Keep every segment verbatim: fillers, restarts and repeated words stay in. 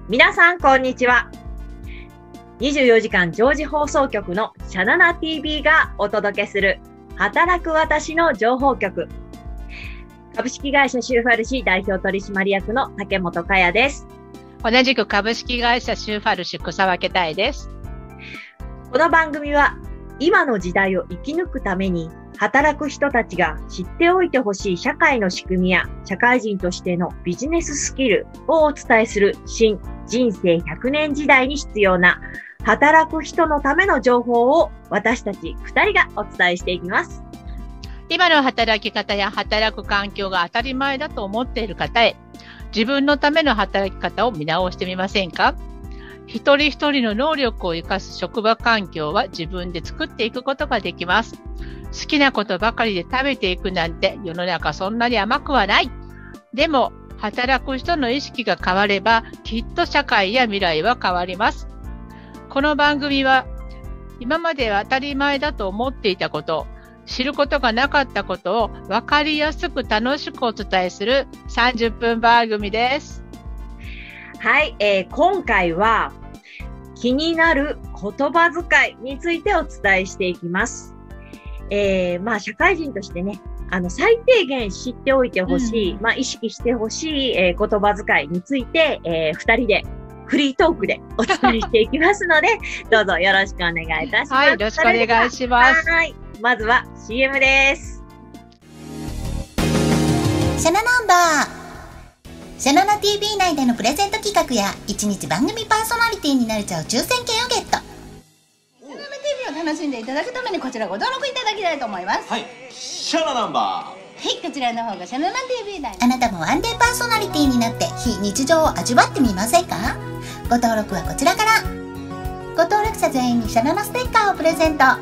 皆さん、こんにちは。にじゅうよじかん常時放送局のシャナナ ティービー がお届けする働く私の情報局。株式会社シューファルシ代表取締役の竹本佳也です。 同じく株式会社シューファルシ草分太です。 この番組は今の時代を生き抜くために働く人たちが知っておいてほしい社会の仕組みや社会人としてのビジネススキルをお伝えする新人生ひゃくねん時代に必要な働く人のための情報を私たちふたりがお伝えしていきます。 今の働き方や働く環境が当たり前だと思っている方へ、自分のための働き方を見直してみませんか？一人一人の能力を生かす職場環境は自分で作っていくことができます。好きなことばかりで食べていくなんて世の中そんなに甘くはない。でも、働く人の意識が変われば、きっと社会や未来は変わります。この番組は、今までは当たり前だと思っていたこと、知ることがなかったことを分かりやすく楽しくお伝えするさんじゅっぷん番組です。 はい、えー、今回は気になる言葉遣いについてお伝えしていきます。えー、まあ社会人としてね、あの最低限知っておいてほしい、うん、まあ意識してほしい、えー、言葉遣いについて、えー、ふたりでフリートークでお伝えしていきますので、どうぞよろしくお願いいたします。 はい、よろしくお願いします。 はい、まずは シーエム です。 シャナナンバー。シャナナ ティービー 内でのプレゼント企画やいちにち番組パーソナリティになれちゃう抽選券をゲット。 シャナナ ティービー を楽しんでいただくためにこちらご登録いただきたいと思います。 はい、シャナナンバー。 はい、こちらの方がシャナナ ティービー 内。 あなたもワンデーパーソナリティになって非日常を味わってみませんか？ご登録はこちらから。ご登録者全員にシャナナステッカーをプレゼント。シャナナ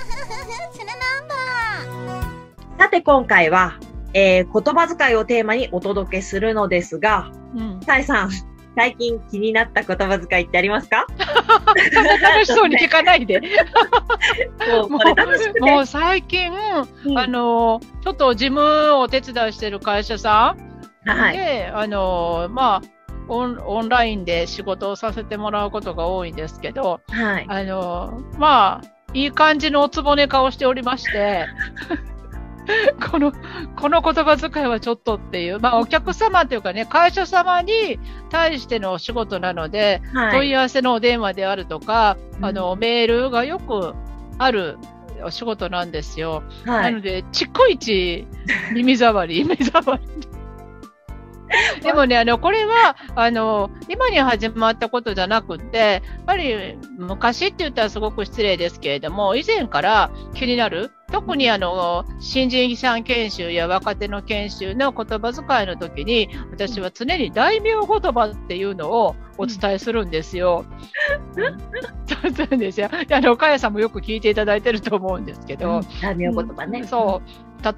ンバー。さて今回は、えー、言葉遣いをテーマにお届けするのですが、うん、タイさん、最近気になった言葉遣いってありますか？ 楽しそうに聞かないで。 もうこれ楽しくて。 もう最近、うん、あのちょっと事務をお手伝いしてる会社さん、はい、で、あのまあオン、オンラインで仕事をさせてもらうことが多いんですけど、はい、あのまあいい感じのおつぼね顔しておりまして。この、この言葉遣いはちょっとっていう、まあお客様というかね、会社様に対してのお仕事なので、はい、問い合わせのお電話であるとか、うん、あの、メールがよくあるお仕事なんですよ。はい、なので、ちっこいち耳障り、耳障り。でもね、あの、これは、あの、今に始まったことじゃなくって、やっぱり昔って言ったらすごく失礼ですけれども、以前から気になる、特にあの、新人さん研修や若手の研修の言葉遣いの時に、私は常に大名言葉っていうのをお伝えするんですよ。そうなんですよ。あの、かやさんもよく聞いていただいてると思うんですけど。 うん、大名言葉ね。 そう。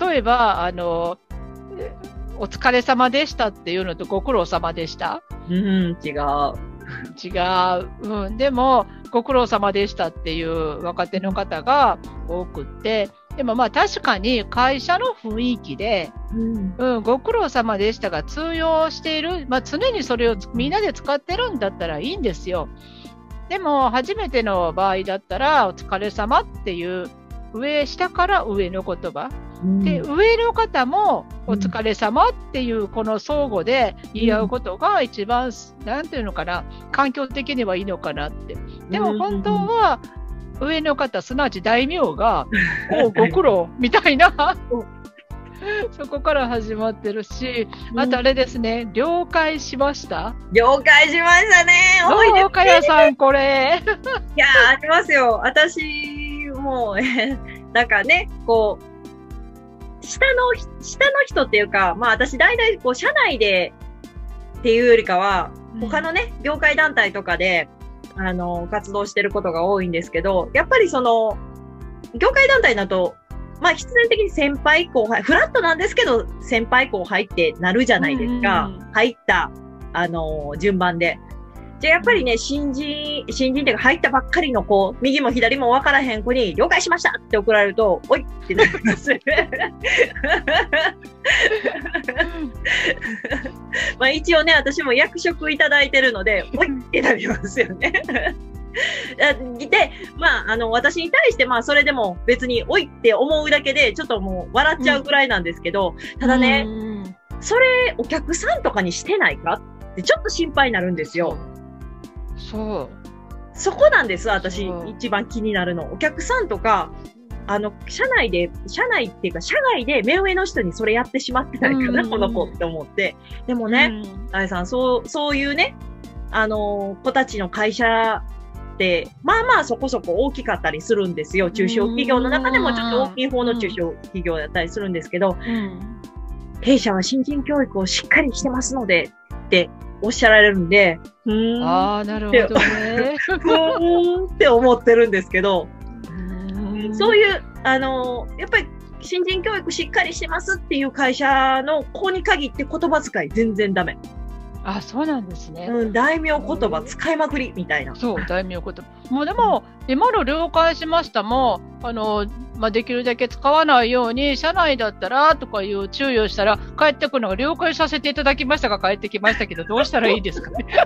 例えば、あの、お疲れ様でしたっていうのとご苦労様でした。 うん、違う。 違う。うん。でも、ご苦労様でしたっていう若手の方が多くって、でもまあ確かに会社の雰囲気で、うん、うん、ご苦労様でしたが通用している、まあ常にそれをみんなで使ってるんだったらいいんですよ。でも初めての場合だったら、お疲れ様っていう上、下から上の言葉。で、上の方もお疲れ様っていうこの相互で言い合うことが一番、なんていうのかな、環境的にはいいのかなって。でも本当は上の方、すなわち大名が、おご苦労みたいな、そこから始まってるし、あとあれですね、了解しました？ 了解しましたね。多いですね。 どうかやさん、これ。 いやー、ありますよ。私、もう、なんかね、こう、下の、下の人っていうか、まあ私大体こう社内でっていうよりかは、他のね、業界団体とかで、あの、活動してることが多いんですけど、やっぱりその、業界団体だと、まあ必然的に先輩後輩、フラットなんですけど、先輩後輩ってなるじゃないですか。入った、あの、順番で。 じゃあやっぱりね、新人、新人っていうか入ったばっかりの子、右も左も分からへん子に、了解しましたって送られると、おいってなります。まあ一応ね、私も役職いただいてるので、おいってなりますよね。で、まあ、あの、私に対して、まあ、それでも別に、おいって思うだけで、ちょっともう笑っちゃうぐらいなんですけど、うん、ただね、それ、お客さんとかにしてないかって、ちょっと心配になるんですよ。 そう。 そこなんです、私、一番気になるの。お客さんとか、あの、社内で、社内っていうか、社外で目上の人にそれやってしまってないかな、この子って思って。でもね、あやさん、そう、そういうね、あの、子たちの会社、でまあまあそこそこ大きかったりするんですよ。中小企業の中でもちょっと大きい方の中小企業だったりするんですけど、うん、弊社は新人教育をしっかりしてますのでっておっしゃられるんで、うーんああ、なるほどね。 うーんって思ってるんですけど、そういう、あの、やっぱり新人教育しっかりしてますっていう会社の子に限って言葉遣い全然ダメ。 あ、そうなんですね。 うん、大名言葉使いまくりみたいな。 そう、大名言葉。もうでも、今の了解しましたも、あの、まあ、できるだけ使わないように、社内だったらとかいう注意をしたら、帰ってくるのが了解させていただきましたが、帰ってきましたけど、どうしたらいいですかね。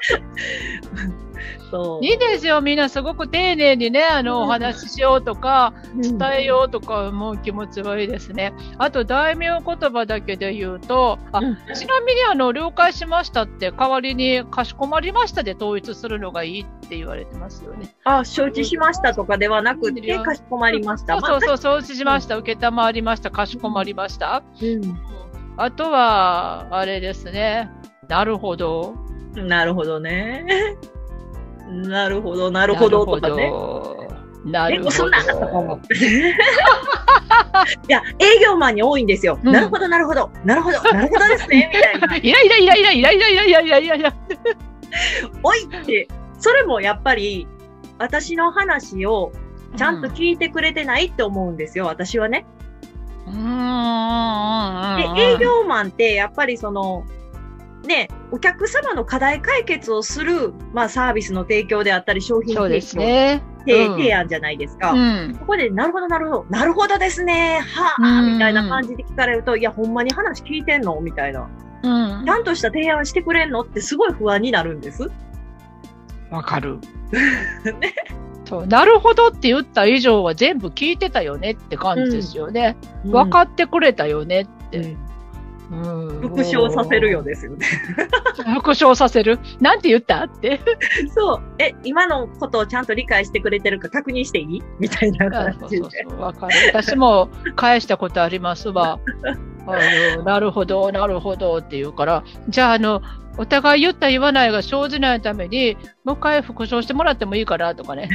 そういいですよ、みんなすごく丁寧にね、あの、お話ししようとか、伝えようとか思う気持ちはいいですね。あと、大名言葉だけで言うと、あ、ちなみに、あの、了解しましたって、代わりに、かしこまりましたで統一するのがいいって言われてますよね。 あ、承知しましたとかではなくて、かしこまりました。 そうそうそう、承知しました、受けたまわりました、かしこまりました。うん、あとは、あれですね。なるほど。 なるほどね。なるほど、なるほどとかね。 なるほど。 そんなとか思って。いや、営業マンに多いんですよ。うん、なるほど、なるほど、なるほど、なるほどですね、みたいな。 イライライライライライライライライライライラ。 おいって、それもやっぱり、私の話をちゃんと聞いてくれてないって思うんですよ、私はね。 うーん。 で、営業マンってやっぱりその、ね、お客様の課題解決をする、まあ、サービスの提供であったり、商品提供、 そうですね、 うん、提案じゃないですか。うん、ここで、なるほど、なるほど、なるほどですね、はあ、みたいな感じで聞かれると、いや、ほんまに話聞いてんのみたいな、うん。ちゃんとした提案してくれんのってすごい不安になるんです。 わかる。ね、そうなるほどって言った以上は全部聞いてたよねって感じですよね。うん、分かってくれたよねって。うんうん、復唱させるようですよね。 復唱させるなんて言ったって。 そう。え、今のことをちゃんと理解してくれてるか確認していいみたいな感じで。そうそうそう、 わかる。私も返したことありますわ。あの、なるほど、なるほどって言うから、じゃあ、あの、お互い言った言わないが生じないために、もう一回復唱してもらってもいいからとかね。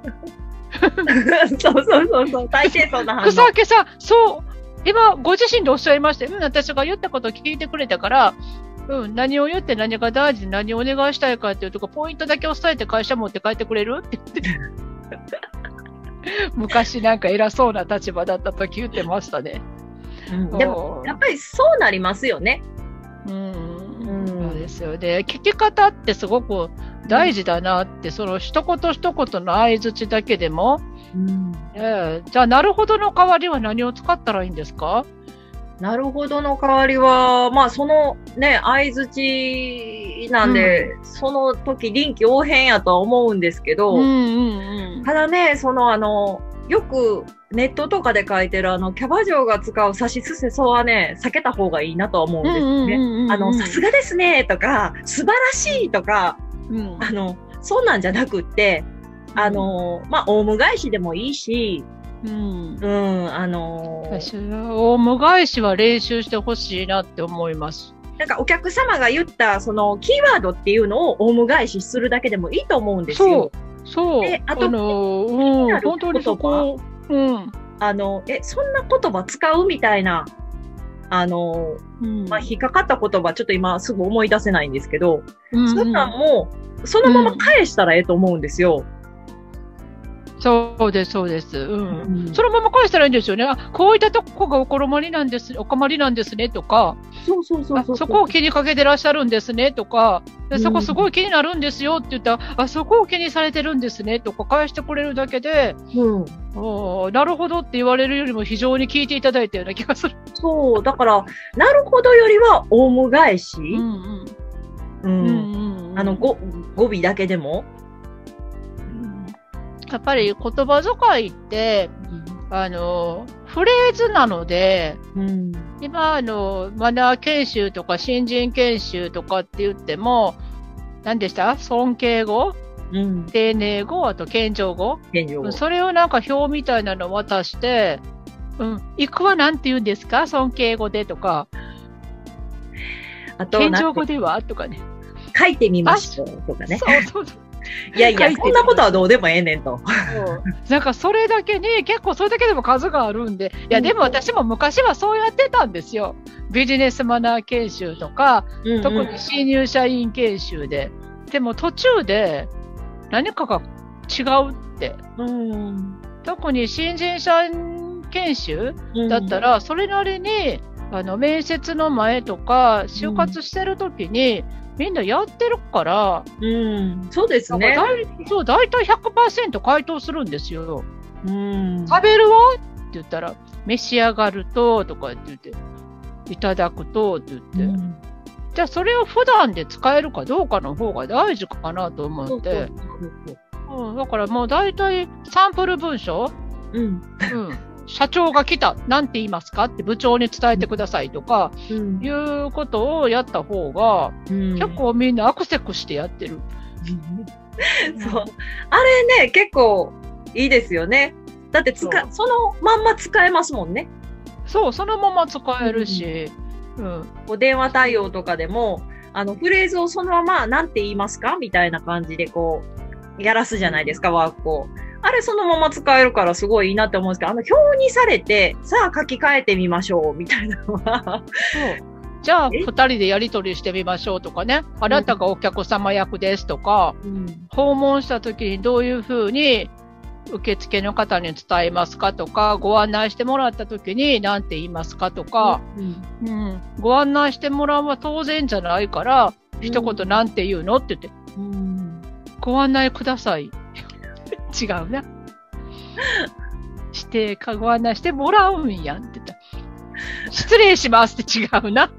そうそうそうそう、大抵そんな話。 草分けさん、そう。今、ご自身でおっしゃいまして、うん、私が言ったことを聞いてくれたから、うん、何を言って何が大事で何をお願いしたいかっていうとこ、ポイントだけ押さえて会社持って帰ってくれるって言って。昔なんか偉そうな立場だった時言ってましたね。 うん、でも、やっぱりそうなりますよね。 うん、うん、そうですよね。聞き方ってすごく大事だなって、うん、その一言一言の相槌だけでも、うんえー、じゃあ、なるほどの代わりは何を使ったらいいんですか？ なるほどの代わりは、まあ、そのね、相槌なんで、うん、その時臨機応変やとは思うんですけど、うんうんうん、ただね、そのあの、よくネットとかで書いてるあの、キャバ嬢が使うさしすせそはね、避けた方がいいなとは思うんですよね。あの、さすがですねとか、素晴らしいとか、うん、あの、そんなんじゃなくって、あの、まあ、オウム返しでもいいし、うん、うん、あのー、オウム返しは練習してほしいなって思います。 なんかお客様が言ったそのキーワードっていうのをオウム返しするだけでもいいと思うんですよ。 そう、そう。 で、あと、 あのー、うん、本当にそこ、うん。 あの、え、そんな言葉使うみたいな、あのー、うん、まあ、引っかかった言葉ちょっと今すぐ思い出せないんですけど、うんうん、そんなんもそのまま返したらええと思うんですよ。 そうです、そうです。うん。 うんそのまま返したらいいんですよね。あ、こういったとこがお困りなんです、お困りなんですねとか、 そうそうそうあ、 そう。 そこを気にかけてらっしゃるんですねとか、でうんそこすごい気になるんですよって言ったら、あ、そこを気にされてるんですねとか返してくれるだけで、 うん。 おーなるほどって言われるよりも非常に聞いていただいたような気がする。 そう。だから、なるほどよりは、オウム返し。 うんうん。 ううんん。 うんうんあの、ご語尾だけでも。 やっぱり言葉遣いって、あの、フレーズなので、 うん。 今、あの、マナー研修とか新人研修とかって言っても、何でした尊敬語、 うん。 丁寧語、あと謙譲語。 現状。 それをなんか表みたいなのを渡して、うん、行くは何て言うんですか尊敬語でとか、 あと、 謙譲なんて語ではとかね。 書いてみましたとかね。 そうそうそう。 いやいや、 書いてみましたそんなことはどうでもええねんと。 そうなんかそれだけに結構それだけでも数があるんで、いやでも私も昔はそうやってたんですよ。ビジネスマナー研修とか、 うんうん特に新入社員研修で。でも途中で何かが違うって。 うん。 特に新人社員研修だったら、それなりにあの面接の前とか就活してる時に、みんなやってるから、 うん。そうですね。 なんかだいそう、大体 ひゃくパーセント 回答するんですよ。 うん。 食べるわって言ったら、召し上がると、とかって言って、いただくと、って言って、 うんじゃあそれを普段で使えるかどうかの方が大事かなと思って、 そうそうそううん、だからもう大体サンプル文章、 うん。 うん、社長が来た、なんて言いますかって部長に伝えてくださいとか、 うん。 いうことをやった方が、 うん結構みんなアクセクしてやってる。 そう。あれね、結構いいですよね。だって使そうそのまんま使えますもんね。 そう、そのまま使えるし、うん、 こう電話対応とかでも、あの、フレーズをそのまま、なんて言いますかみたいな感じで、こう、やらすじゃないですか、ワークを。あれそのまま使えるからすごいいいなって思うんですけど、あの、表にされて、さあ書き換えてみましょう、みたいなのは。 そう。じゃあ、 え二人でやり取りしてみましょうとかね。あなたがお客様役ですとか、 うん。 訪問した時にどういうふうに受付の方に伝えますかとか、ご案内してもらった時に何て言いますかとか、 うん。 うん、ご案内してもらうのは当然じゃないから、一言なんて言うのって言って、 うん。 ご案内ください。違うな。してか、ご案内してもらうんやんって言ったら、失礼しますって違うな。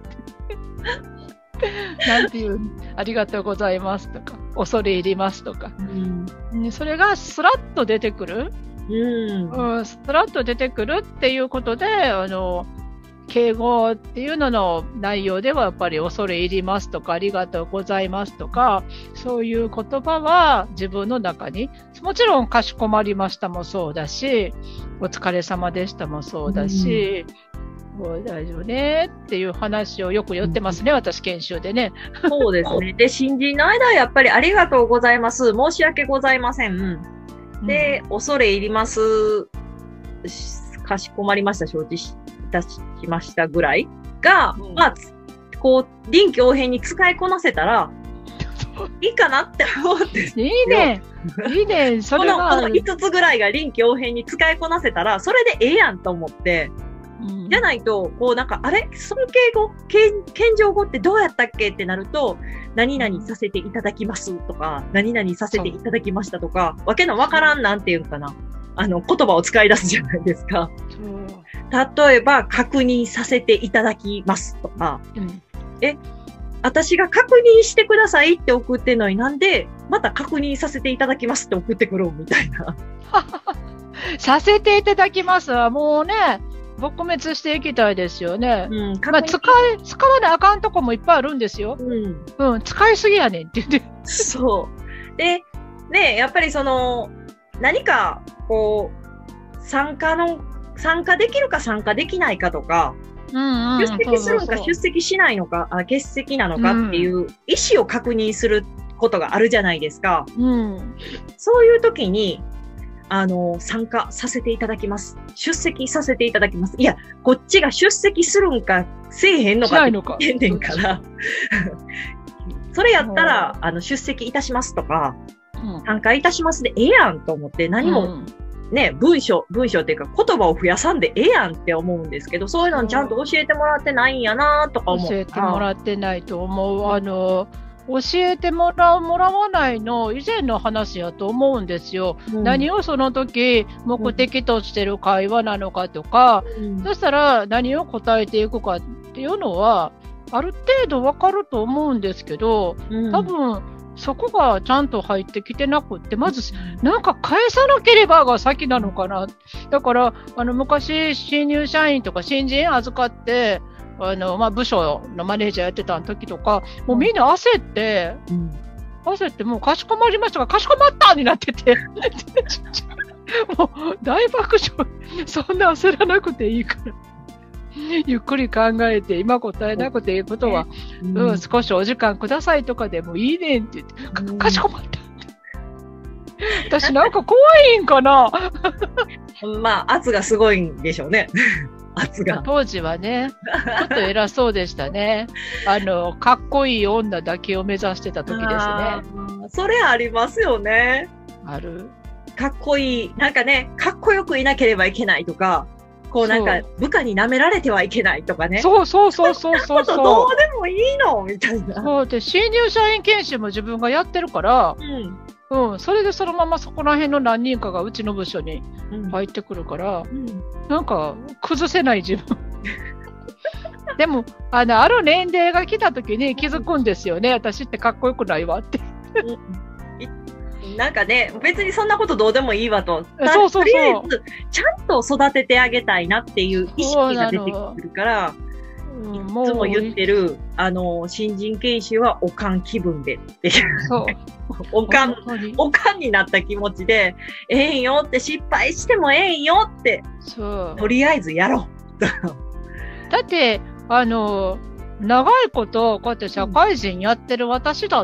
なんていう、ありがとうございますとか、恐れ入りますとか。 うん。 それがスラッと出てくる、 うん。 うん、スラッと出てくるっていうことで、あの、敬語っていうのの内容ではやっぱり恐れ入りますとか、ありがとうございますとか、そういう言葉は自分の中に、もちろんかしこまりましたもそうだし、お疲れ様でしたもそうだし、もう大丈夫ねっていう話をよく言ってますね、私研修でね。 そうですね。で、新人の間はやっぱりありがとうございます。申し訳ございません。で、恐れ入ります。かしこまりました。承知いたしましたぐらいが、 うんまあ、こう、臨機応変に使いこなせたら、いいかなって思うんですよ。 いいね。いいね。そこの、 れは。 このいつつぐらいが臨機応変に使いこなせたら、それでええやんと思って、 うんじゃないと、こうなんか、あれ尊敬語謙謙譲語ってどうやったっけってなると、何々させていただきますとか、何々させていただきましたとか、わけのわからんなんていうんかな。あの、言葉を使い出すじゃないですか。 そう例えば、確認させていただきますとか、 うんえ、私が確認してくださいって送ってんのになんで、また確認させていただきますって送ってくるみたいな。 させていただきますはもうね、撲滅していきたいですよね。 うん、 まあ、使い、使わなあかんとこもいっぱいあるんですよ。 うん。 うん、使いすぎやねんって言って。 そう。で、ね、やっぱりその、何か、こう、参加の、参加できるか参加できないかとか、 うんうん、 出席するのかそうそうそう出席しないのか、あ欠席なのかっていう意思を確認することがあるじゃないですか。 うん。 そういう時に、あの、参加させていただきます。出席させていただきます。いや、こっちが出席するんか、せえへんのかってしないのか言ってんねんから。それやったら、あの、出席いたしますとか、 参加いたしますでええやんと思って、何もね、文章、文章っていうか言葉を増やさんでええやんって思うんですけど、そういうのちゃんと教えてもらってないんやなとか思う。 教えてもらってないと思う。あの、教えてもらう、もらわないの以前の話やと思うんですよ。うん、何をその時目的としてる会話なのかとか、うん、そしたら何を答えていくかっていうのは、ある程度わかると思うんですけど、うん、多分、そこがちゃんと入ってきてなくって、まず、なんか返さなければが先なのかな。だから、あの、昔、新入社員とか新人預かって、あの、まあ、部署のマネージャーやってた時とか、もうみんな焦って、うん、焦って、もうかしこまりましたが、かしこまったになってて、もう大爆笑、そんな焦らなくていいから。ゆっくり考えて、今答えなくていいことは、うんうん、少しお時間くださいとかでもいいねんって言って、か, かしこまった。私なんか怖いんかなまあ、圧がすごいんでしょうね。圧が。 当時はね、ちょっと偉そうでしたね。あの、かっこいい女だけを目指してた時ですね。 それありますよね。 ある。 かっこいい。なんかね、かっこよくいなければいけないとか、こうなんか部下に舐められてはいけないとかね。 そうそうそうそうそうそう。 どうでもいいのみたいな。 そうで、新入社員研修も自分がやってるから、うん、うん、それでそのままそこら辺の何人かがうちの部署に入ってくるから、うん、なんか崩せない自分。でもあの、ある年齢が来た時に気づくんですよね。私ってかっこよくないわって。 なんかね、別にそんなことどうでもいいわと。 そうそうそう。 とりあえず、ちゃんと育ててあげたいなっていう意識が出てくるから、うん、いつも言ってる、あの、新人研修はおかん気分でっていう。そう。おかん、おかんになった気持ちで、ええんよって、失敗してもええんよって、そう。とりあえずやろう。 だって、あの、長いことこうやって社会人やってる私だって、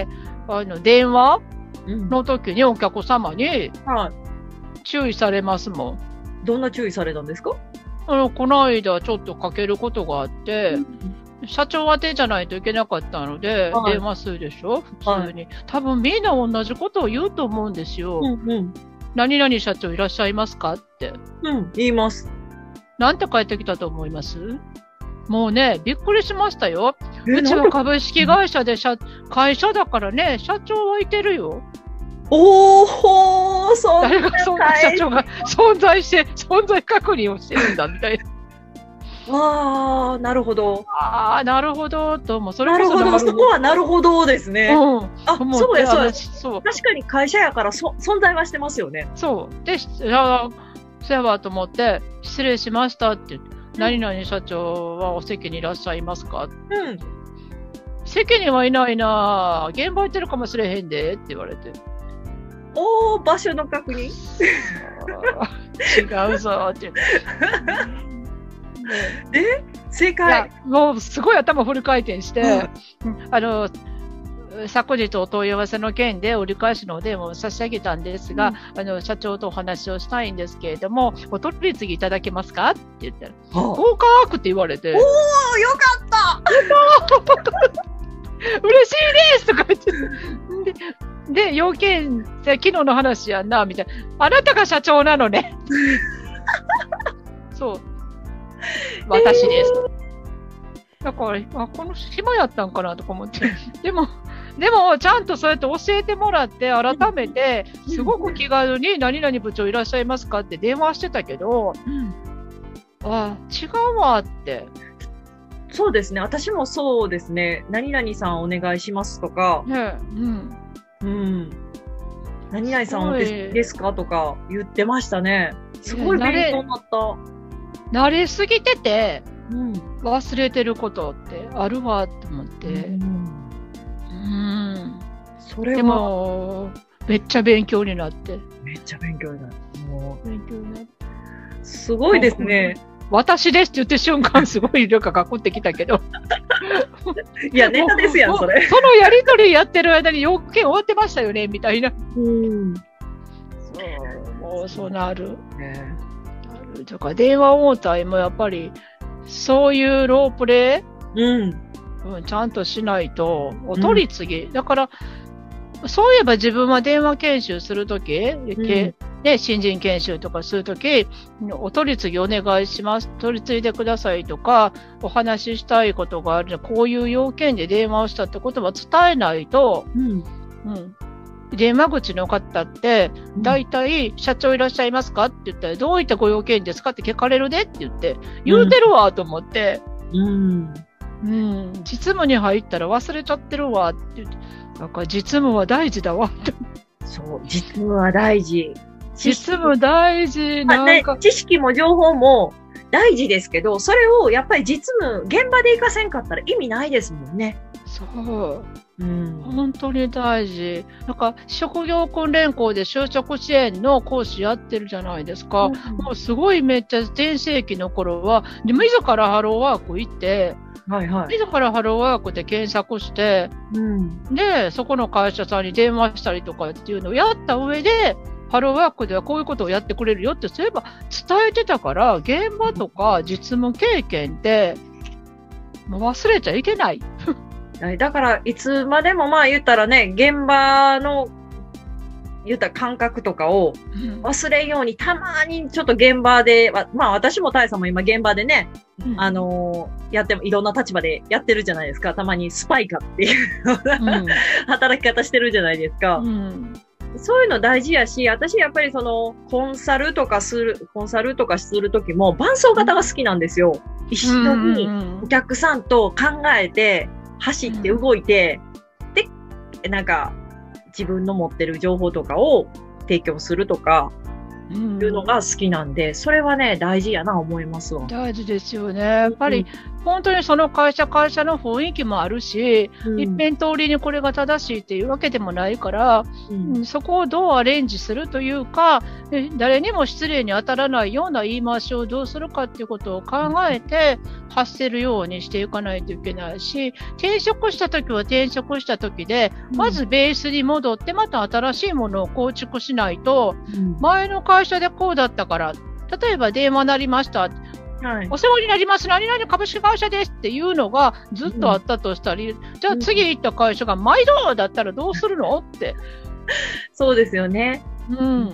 うん、あの、電話の時にお客様に注意されますもん。はい、 どんな注意されたんですか？ あの、この間ちょっとかけることがあって、うん、社長宛てじゃないといけなかったので、はい、電話するでしょ普通に、はい。多分みんな同じことを言うと思うんですよ。うんうん、何々社長いらっしゃいますかって。 うん、言います。 なんて返ってきたと思います？もうね、びっくりしましたよ。うちは株式会社で社、会社だからね、社長はいてるよ。 おー、そんな誰がそんな社長が存在して、存在確認をしてるんだ、みたいな。 あー、なるほど。 あー、なるほど、とも、 それこそなるほど、そこはなるほどですね。うん。あ、そうや、そうや。そう。確かに会社やからそ存在はしてますよね。 そう。で、じゃあ、そうやわと思って、失礼しましたって言って。何々社長はお席にいらっしゃいますか？うん。席にはいないなぁ。現場行ってるかもしれへんでって言われて。 おー、場所の確認違うぞって言って。 え正解？ もうすごい頭フル回転して、うん、あの、昨日お問い合わせの件で折り返しのお電話を差し上げたんですが、うん、あの社長とお話をしたいんですけれども、お取り次ぎいただけますかって言ったら、合格って言われて、 おー、よかった嬉しいですとか言ってで、で要件、昨日の話やんな、みたいな。あなたが社長なのね。そう。私です。えー、だから、あ、この暇やったんかなとか思って。でも、でも、ちゃんとそうやって教えてもらって、改めて、すごく気軽に、何々部長いらっしゃいますかって電話してたけど、うん、あ、違うわって。 そうですね。私もそうですね。何々さんお願いしますとか、ね、うん。うん。何々さんお手ですかとか言ってましたね。すごい勉強になった。 慣れすぎてて、うん、忘れてることってあるわと思って。うんうん、それはでもめっちゃ勉強になってめっちゃ勉強になってもう勉強になってすごいですね。 私ですって言って瞬間すごい量がかこってきたけどいやネタですやんそれ。 そのやりとりやってる間に要件終わってましたよねみたいな。うんそうもうそうなる、ね、なるとか電話応対もやっぱりそういうロープレイ、うんうん、ちゃんとしないと、お取り次ぎ、うん、だから、 そういえば自分は電話研修するとき、 んね、新人研修とかするとき、お取り次ぎお願いします。取り次いでくださいとか、お話ししたいことがある。こういう要件で電話をしたってことは伝えないと、 うんうん、電話口の方って、 うんだいたい社長いらっしゃいますかって言ったら、どういったご用件ですかって聞かれるでって言って、言うてるわと思って、 うんうん、実務に入ったら忘れちゃってるわって言って、なんか実務は大事だわって。 そう、実務は大事。 実務大事。 まあねなんか、 知識も情報も大事ですけど、それをやっぱり実務、現場で活かせんかったら意味ないですもんね。 そう。 うん。 本当に大事。なんか、職業訓練校で就職支援の講師やってるじゃないですか。 うんもうすごいめっちゃ全盛期の頃は、で自らハローワーク行って、 はいはい。 自らハローワークで検索して、 うん。 で、そこの会社さんに電話したりとかっていうのをやった上で、ハローワークではこういうことをやってくれるよって、そういえば伝えてたから、現場とか実務経験って、もう忘れちゃいけない。 だから、いつまでもまあ言ったらね、現場の言ったら感覚とかを忘れんように、たまにちょっと現場で、まあ私も大さんも今現場でね、 うん、 あのー、やってもいろんな立場でやってるじゃないですか。たまにスパイかっていうような、 うん、 働き方してるじゃないですか。 うん、 そういうの大事やし、私やっぱりその、コンサルとかする、コンサルとかするときも伴走型が好きなんですよ。一緒にお客さんと考えて、走って動いて、で、なんか、自分の持ってる情報とかを提供するとか、いうのが好きなんで、それはね、大事やな思いますわ。 大事ですよね。やっぱり、うん、本当にその会社会社の雰囲気もあるし、うん、一辺通りにこれが正しいっていうわけでもないから、うん、そこをどうアレンジするというか、誰にも失礼に当たらないような言い回しをどうするかっていうことを考えて発せるようにしていかないといけないし、転職した時は転職した時で、まずベースに戻ってまた新しいものを構築しないと、前の会社でこうだったから、例えば電話鳴りました。はい、お世話になります。何々株式会社ですっていうのがずっとあったとしたり、うん、じゃあ次行った会社が毎度だったらどうするのって。 そうですよね。 うん。うん、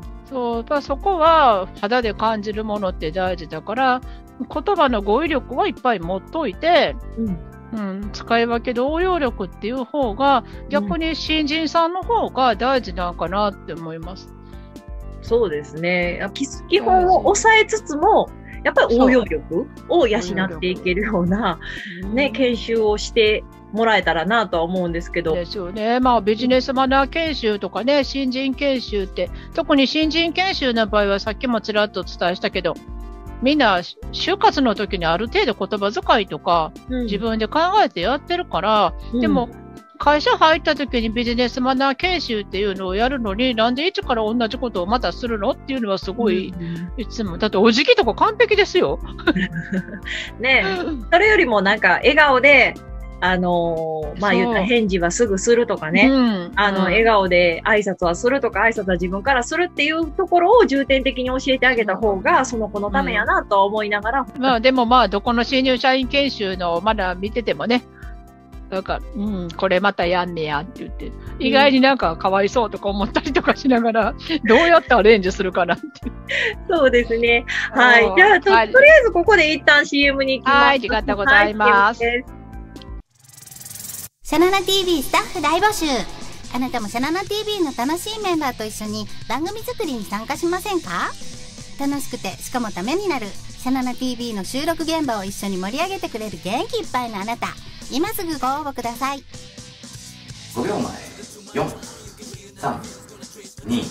そう、やっぱそこは肌で感じるものって大事だから、言葉の語彙力はいっぱい持っといて、うんうん、使い分けで応用力っていう方が、逆に新人さんの方が大事なのかなって思います。 うん、そうですね。基本を抑えつつも、やっぱり応用力を養っていけるような、ね、研修をしてもらえたらなとは思うんですけど。 ですよね。まあビジネスマナー研修とかね、新人研修って、特に新人研修の場合はさっきもちらっとお伝えしたけど、みんな就活の時にある程度言葉遣いとか、うん、自分で考えてやってるから、うん、でも、会社入った時にビジネスマナー研修っていうのをやるのに、なんで一から同じことをまたするのっていうのはすごい、うん、いつも。だってお辞儀とか完璧ですよ。 ねえ。それよりもなんか笑顔で、あのー、まあ言った返事はすぐするとかね。うん、あの、うん、笑顔で挨拶はするとか、挨拶は自分からするっていうところを重点的に教えてあげた方が、その子のためやなと思いながら。 うん、まあでもまあ、どこの新入社員研修のまだ見ててもね、なんか、うん、これまたやんねやって言って、意外になんかかわいそうとか思ったりとかしながら、どうやってアレンジするかなって。 そうですね。はい。じゃあと、はい、とりあえずここで一旦 シーエム に行きます。 はい、ありがとうございます。はい、 シャナナ ティーブイ スタッフ大募集。あなたもシャナナ ティーブイ の楽しいメンバーと一緒に番組作りに参加しませんか？楽しくて、しかもためになる、シャナナ ティーブイ の収録現場を一緒に盛り上げてくれる元気いっぱいのあなた。今すぐご応募ください。 ごびょうまえ。よん、さん、に。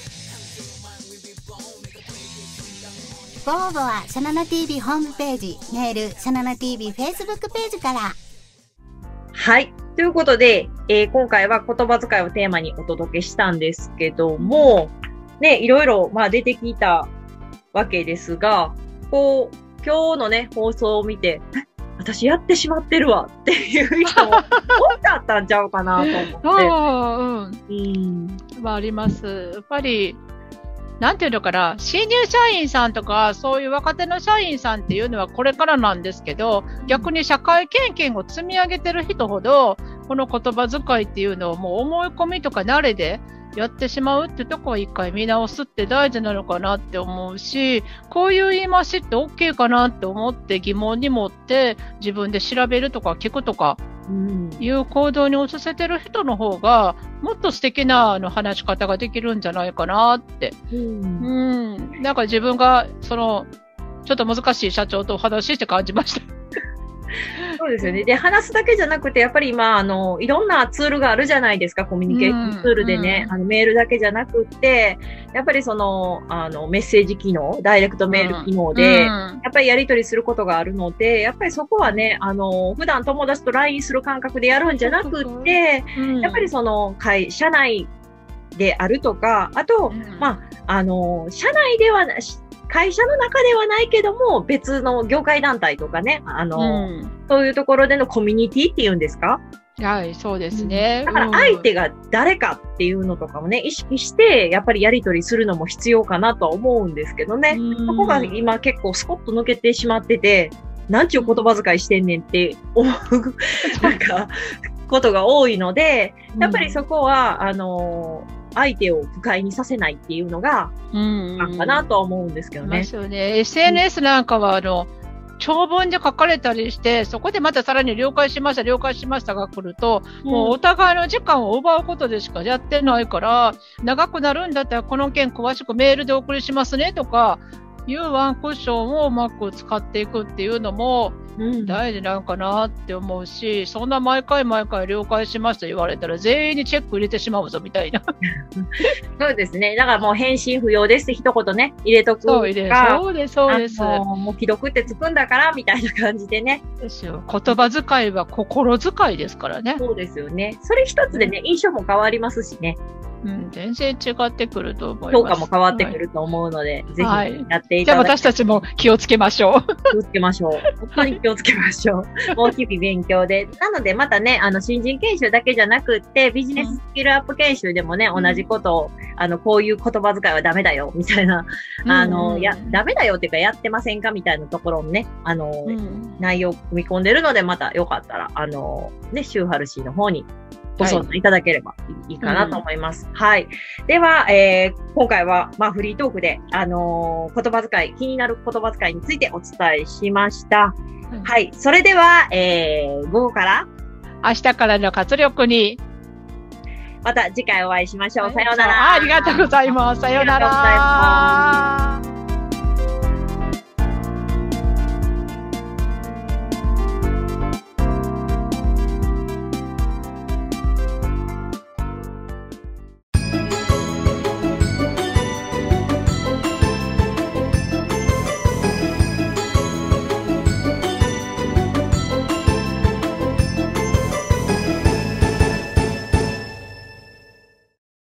ご応募はシャナナ ティーブイ ホームページ、メール、シャナナ ティーブイ フェイスブックページから。 はい。ということで、えー、今回は言葉遣いをテーマにお届けしたんですけども、ね、いろいろ、まあ出てきたわけですが、こう、今日のね、放送を見て、私やってしまってるわっていう人も多かったんちゃうかなと思って。 あ、うん。うん。まあ、あります。やっぱり、なんていうのかな、新入社員さんとか、そういう若手の社員さんっていうのはこれからなんですけど、逆に社会経験を積み上げてる人ほど、 この言葉遣いっていうのをもう思い込みとか慣れでやってしまうってとこは一回見直すって大事なのかなって思うし、こういう言い回しって OK かなって思って疑問に持って自分で調べるとか聞くとかいう行動に移せてる人の方がもっと素敵なあの話し方ができるんじゃないかなって、うん、うん、なんか自分がそのちょっと難しい社長とお話しして感じました。 そうですよね。で、話すだけじゃなくて、やっぱり今、あの、いろんなツールがあるじゃないですか、コミュニケーションツールでね、うん、あの、メールだけじゃなくて、やっぱりその、あの、メッセージ機能、ダイレクトメール機能で、うん、やっぱりやり取りすることがあるので、やっぱりそこはね、あの、普段友達と ライン する感覚でやるんじゃなくて、うん、やっぱりその、会、社内であるとか、あと、うん、まあ、あの、社内ではな、会社の中ではないけども、別の業界団体とかね、あの、うん、そういうところでのコミュニティっていうんですか？ はい、そうですね。 だから相手が誰かっていうのとかもね、意識して、やっぱりやり取りするのも必要かなとは思うんですけどね。うん、そこが今結構スコッと抜けてしまってて、なんちゅう言葉遣いしてんねんって思う、なんか、ことが多いので、やっぱりそこは、あのー、相手を不快にさせないっていうのが、なんかなとは思うんですけどね。 ですよね。エスエヌエス なんかは、あの、長文で書かれたりして、そこでまたさらに了解しました、了解しましたが来ると、うん、もうお互いの時間を奪うことでしかやってないから、長くなるんだったらこの件詳しくメールでお送りしますねとか、いうワンクッションをうまく使っていくっていうのも大事なんかなって思うし、うん、そんな毎回毎回了解しました言われたら全員にチェック入れてしまうぞみたいな。 そうですね。だからもう返信不要ですって一言ね、入れとくとか。 そうです、そうです、そうです。 もう既読ってつくんだからみたいな感じでね。 ですよ。言葉遣いは心遣いですからね。 そうですよね。それ一つでね、印象も変わりますしね。 うん、全然違ってくると思います。 評価も変わってくると思うので、はい、ぜひやっていただきたい。 じゃあ私たちも気をつけましょう。 気をつけましょう。本当に気をつけましょう。もう日々勉強で。なのでまたね、あの、新人研修だけじゃなくって、ビジネススキルアップ研修でもね、うん、同じことを、あの、こういう言葉遣いはダメだよ、みたいな、あの、うん、や、ダメだよっていうか、やってませんかみたいなところもね、あの、うん、内容を組み込んでるので、またよかったら、あの、ね、シューハルシーの方に、ご相談いただければいいかなと思います。はい。うん、はい、では、えー、今回は、まあ、フリートークで、あのー、言葉遣い、気になる言葉遣いについてお伝えしました。うん、はい。それでは、えー、午後から、 明日からの活力に、 また次回お会いしましょう。さようなら。 ありがとうございます。さようなら。